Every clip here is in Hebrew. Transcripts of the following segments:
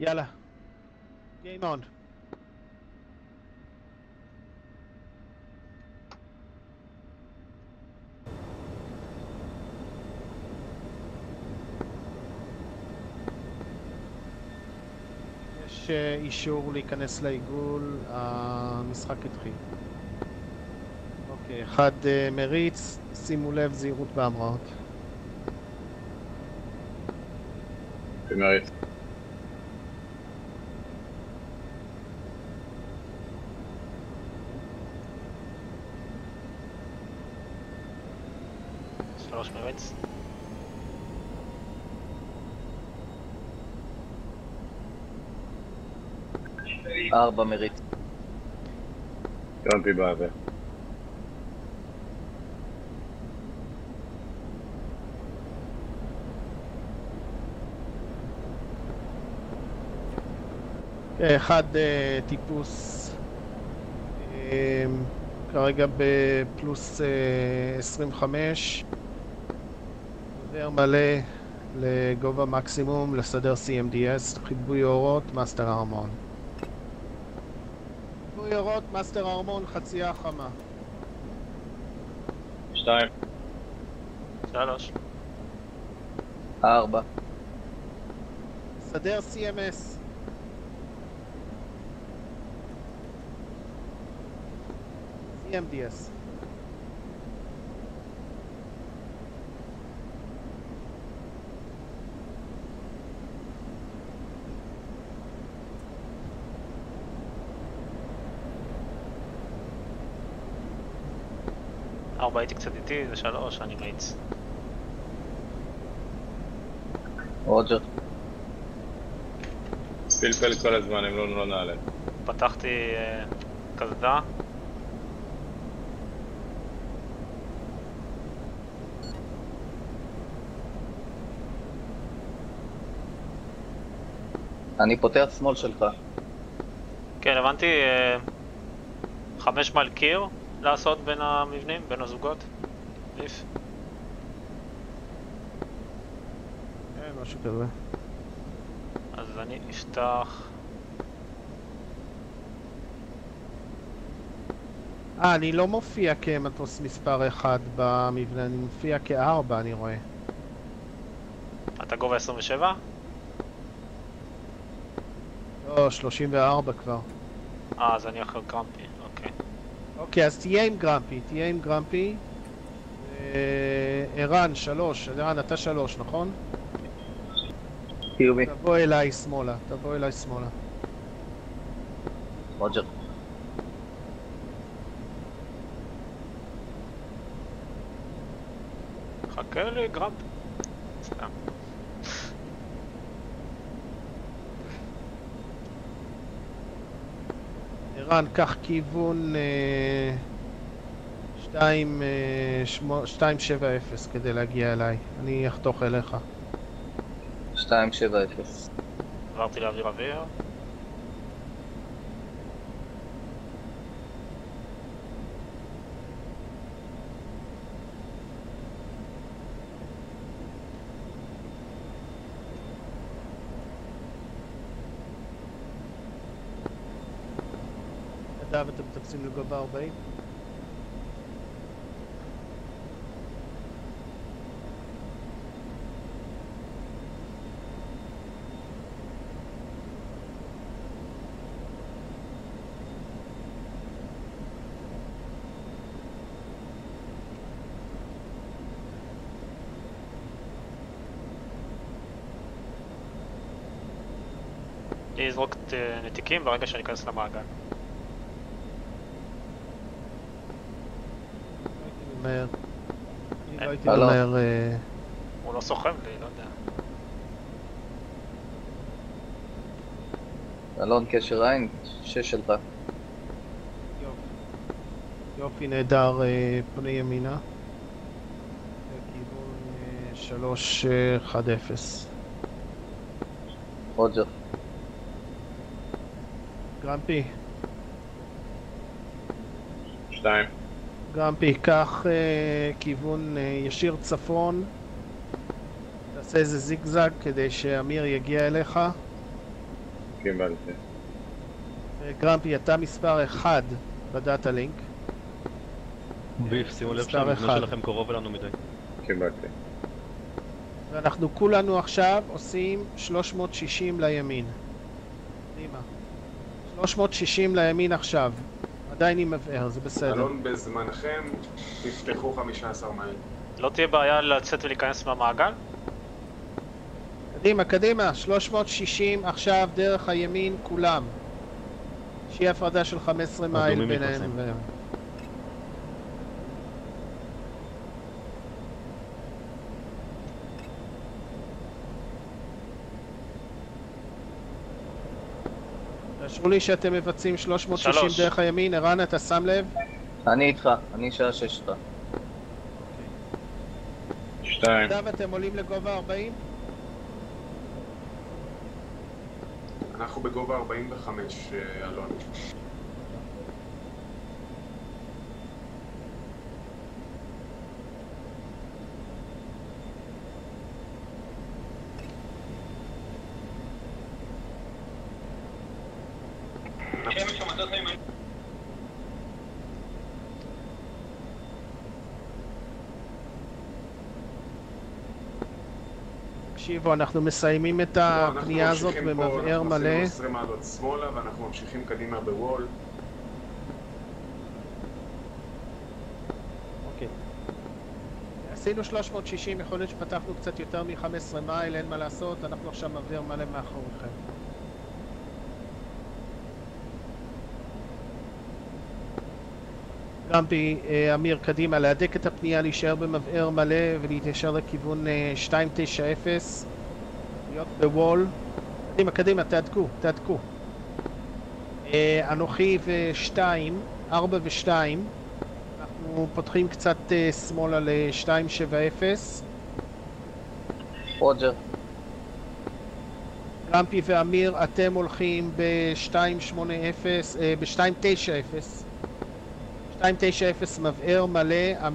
יאללה. Game on. יש אישור להיכנס לעיגול, המשחק התחיל. אוקיי, אחד מריץ, שימו לב, זהירות בהמראות. מריץ. שלוש מריץ. ארבע מריץ. גרמפי באוויר. אחד טיפוס כרגע בפלוס 25 עובר מלא לגובה מקסימום לסדר CMDS, חיבוי אורות, מאסטר ארמון. חיבוי אורות, מאסטר ארמון, חצייה חמה. 2 שלוש. ארבע. סדר CMS. CMDS. ארבע הייתי קצת איטי, זה שלוש, אני מריץ. רוג'ר. פלפל כל הזמן, הם לא נעלה. פתחתי קסדה. אני פותח שמאל שלך. כן, הבנתי 5 מייל קיר לעשות בין המבנים, בין הזוגות. ליף. כן, משהו כזה. אז אני אפתח. אני לא מופיע כמטוס מספר 1 במבנה, אני מופיע כ4 אני רואה. אתה גובה 27? לא, 34 כבר. אז אני אחר גרמפי, אוקיי. אוקיי, אז תהיה עם גרמפי, תהיה עם גרמפי. ערן, 3, ערן, אתה 3, נכון? חיובי. תבוא אליי שמאלה, תבוא אליי שמאלה. רוג'ר. חכה לי גרמפי. סתם. ערן, קח כיוון 270 כדי להגיע אליי. אני אחתוך אליך. 270. עברתי לאוויר אוויר. נדב, אתם מטפסים לגובה 40? לזרוק נתיקים ברגע שאני אכנס למעגל. אני לא הייתי אומר... הוא לא סוחב לי, לא יודע. אלון קשר עין, 6 שלך. יופי, נהדר, פונה ימינה. לכיוון 310. רוג'ר. גרמפי. 2 גרמפי, קח כיוון ישיר צפון. תעשה איזה זיגזג כדי שאמיר יגיע אליך. קיבלתי. גרמפי, אתה מספר 1 בדאטה לינק. ביף, שימו לב מספר שהמבנה אחד. שלכם קרוב אלינו מדי. קיבלתי. ואנחנו כולנו עכשיו עושים 360 לימין. קדימה. 360 לימין עכשיו. עדיין עם מבאר, זה בסדר. אלון, בזמנכם תפתחו 15 מייל. לא תהיה בעיה לצאת ולהיכנס מהמעגל? קדימה, קדימה. 360 עכשיו דרך הימין כולם. שיהיה הפרדה של 15 מייל אדומים ביניהם. מתפרסם. תאשרו לי שאתם מבצעים 360 3. דרך הימין. ערן, אתה שם לב? אני איתך, אני שעה 6 איתך. 2. נדב, אתם עולים לגובה 40? אנחנו בגובה 45, אלון. תקשיבו, אנחנו מסיימים את הפנייה הזאת במבאר מלא. אנחנו עשינו 20 מעלות שמאלה ואנחנו ממשיכים קדימה בוול. אוקיי. עשינו 360, יכול להיות שפתחנו קצת יותר מ-15 מייל, אין מה לעשות, אנחנו עכשיו מבאר מלא מאחוריכם. גרמפי, אמיר, קדימה, להדק את הפנייה, להישאר במבאר מלא ולהתיישר לכיוון 290, להיות בוול. קדימה, קדימה, תהדקו, תהדקו. אנוכי ו2, 4 ו2, אנחנו פותחים קצת שמאלה ל-270. רוג'ר. גרמפי ואמיר, אתם הולכים ב-290, ב-290. 290 מבאר מלא,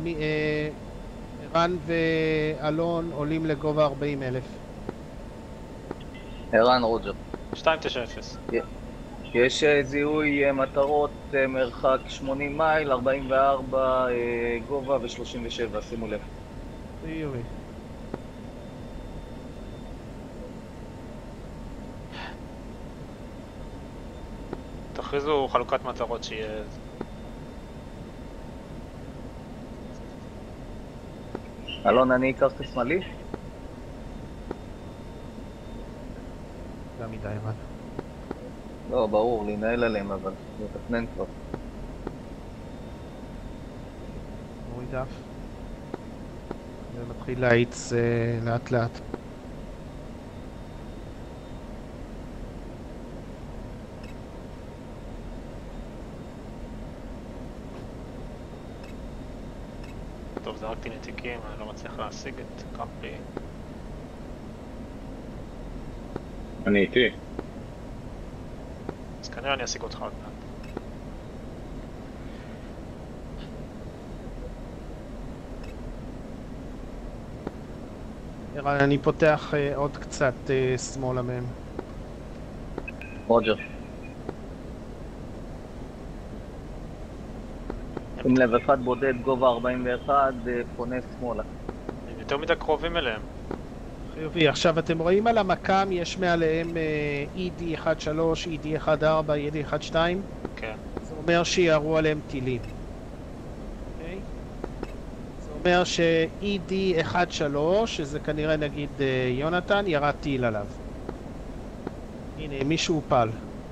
ערן ואלון עולים לגובה 40,000. ערן, רוג'ר. 290. יש זיהוי מטרות מרחק 80 מייל, 44 גובה ו-37, שימו לב. חיובי. תכריזו חלוקת מטרות שיהיה... אלון, אני אקח את השמאלי? גם מדי, ערן. לא, ברור, להנהל עליהם, אבל לתכנן כבר. מוריד דף. ומתחיל להאיץ לאט לאט. טוב, זרקתי נתיקים, אני לא מצליח להשיג את קמפי. אני איתי. אז כנראה אני אשיג אותך עוד מעט. ערן, אני פותח עוד קצת שמאלה מהם. רוג'ר. שים לב, אחד בודד, גובה 41, פונה שמאלה. הם יותר מדי קרובים אליהם. חיובי, עכשיו אתם רואים על המקם יש מעליהם ED13, ED14, ED12? כן. זה אומר שיערו עליהם טילים. אוקיי? זה אומר ש-ED13, שזה כנראה נגיד יונתן, ירה טיל עליו. הנה, מישהו פל.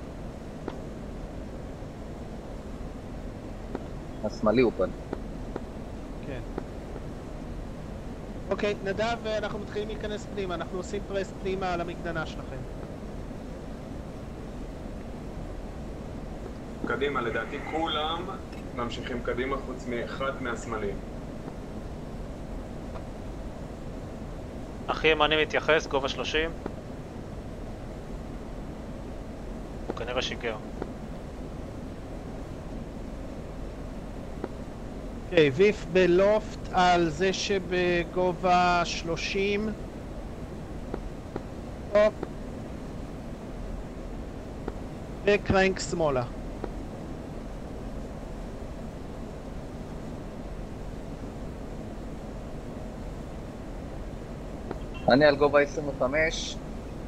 השמאלי הוא פן. כן. אוקיי, נדב, אנחנו מתחילים להיכנס פנימה, אנחנו עושים פרס פנימה על המגננה שלכם. קדימה, לדעתי כולם ממשיכים קדימה חוץ מאחד מהשמאלי. אחי ימני מתייחס, גובה 30. הוא כנראה שיגר. אוקיי, ויף בלופט על זה שבגובה 30. טוב. וקרנק שמאלה. אני על גובה 25.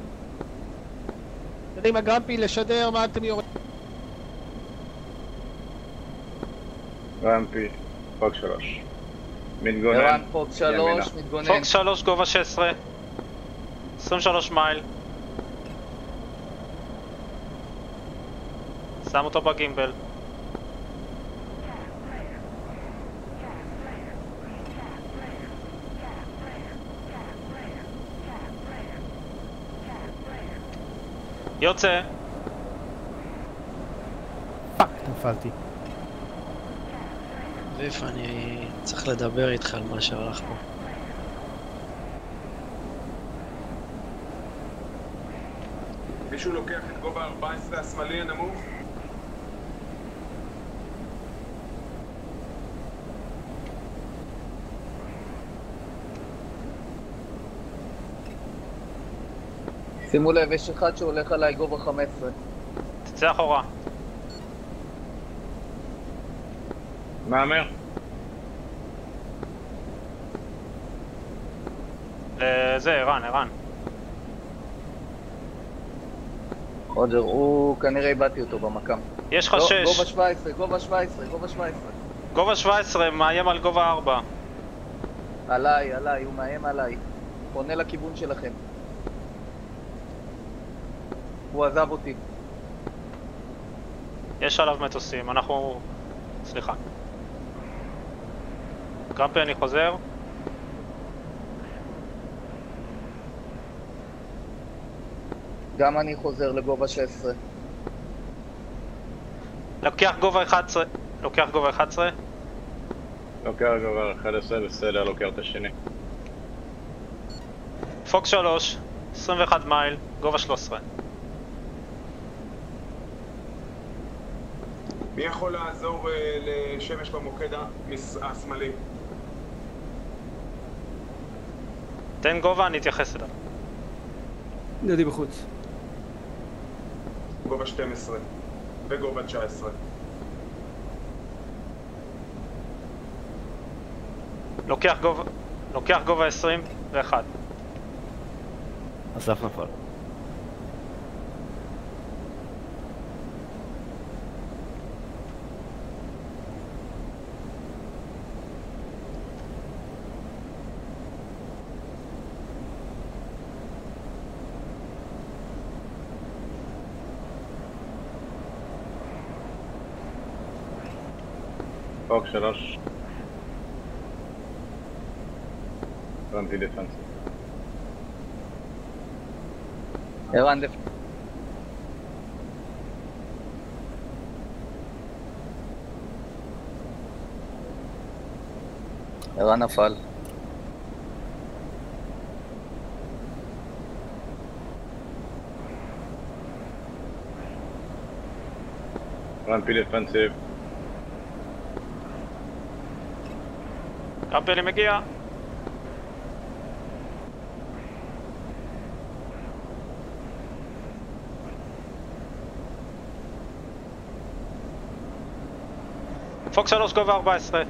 קדימה גרמפי, לשדר, מה אתם יורים? רמפי, פוק 3. מתגונן. ערן פוקס 3, מתגונן. פוקס 3 גובה 16. 23 מייל. שם אותו בגימבל. יוצא. פאק, נפלתי. ויף, אני צריך לדבר איתך על מה שהלך פה. מישהו לוקח את גובה 14 השמאלי הנמוך? שימו לב, יש אחד שהולך עליי גובה 15. תצא אחורה. מאמר. זה ערן. רוג'ר, הוא כנראה איבדתי אותו במקם. יש לך לא, 6. גובה 17, גובה 17, גובה 17. גובה 17 מאיים על גובה 4. עליי, הוא מאיים עליי. פונה לכיוון שלכם. הוא עזב אותי. יש עליו מטוסים, אנחנו... סליחה. גרמפי, אני חוזר. גם אני חוזר לגובה 16. לוקח גובה 11. לוקח גובה 11. לוקח גובה 11, בסדר, לוקח את השני. פוקס 3, 21 מייל, גובה 13. מי יכול לעזור לשמש במוקד השמאלי? תן גובה, אני אתייחס אליו. דדי בחוץ. גובה 12 וגובה 19. לוקח גובה 21. אסף נפל. פוק 3. רמפי דפנס. ערן ערן נפל. רמפי דפנסיב. גרמפי, אני מגיע. פוקס 3 גובה 14.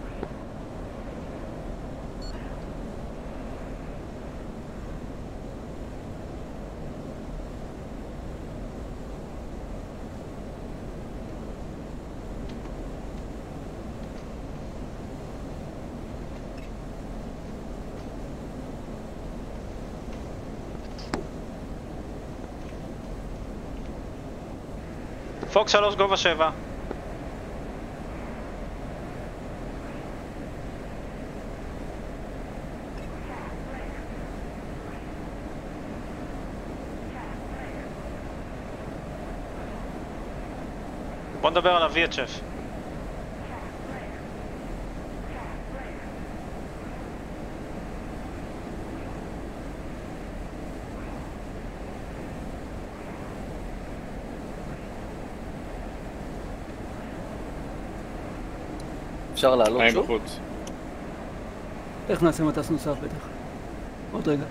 פוקס 3 גובה 7. בוא נדבר על ה-VHF. אפשר לעלות חיים שוב? בחוץ. איך נעשה מטס נוסף בטח? עוד רגע.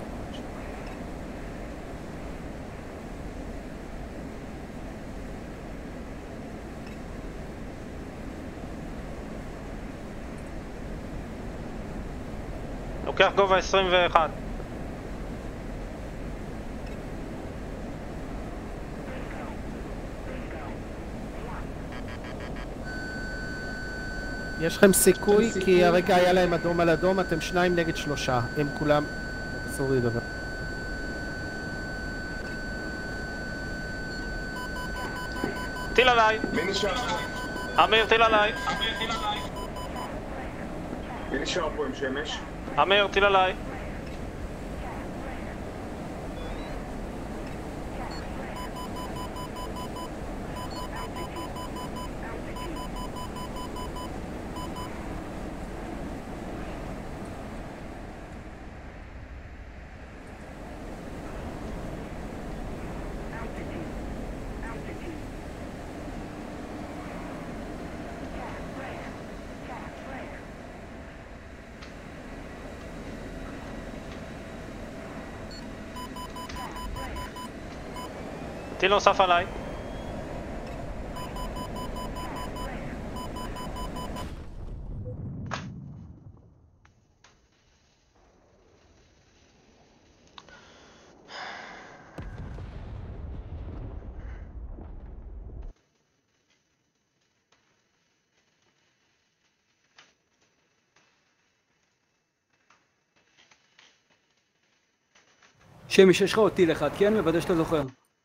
לוקח גובה 21. יש לכם סיכוי כי הרגע היה להם אדום על אדום, אתם 2 נגד 3, הם כולם... אסור לדבר. טיל עליי! מי נשאר? אמיר, טיל עליי! מי נשאר פה עם שמש? אמיר, טיל עליי! טיל נוסף עליי. שמש, יש לך עוד טיל אחד, כן? מוודא שאתה זוכר.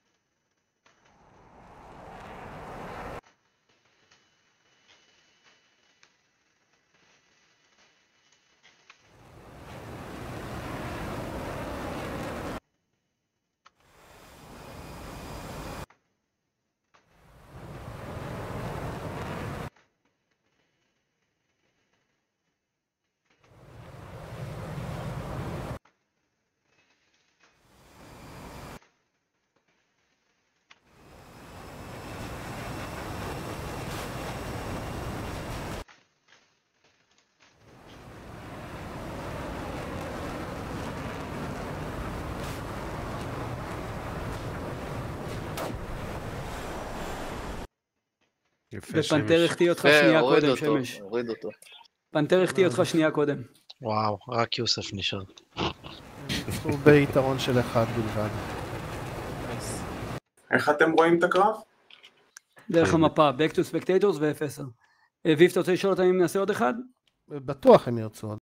ופנתר החטיא אותך שנייה קודם, שמש. הוריד אותו. פנתר החטיא אותך שנייה קודם. וואו, רק יוסף נשאר. הוא ביתרון של 1 בלבד. איך אתם רואים את הקרב? דרך המפה, Back to Spectators ו-F10. ויף, אתה רוצה לשאול אותם אם נעשה עוד אחד? בטוח הם ירצו עוד.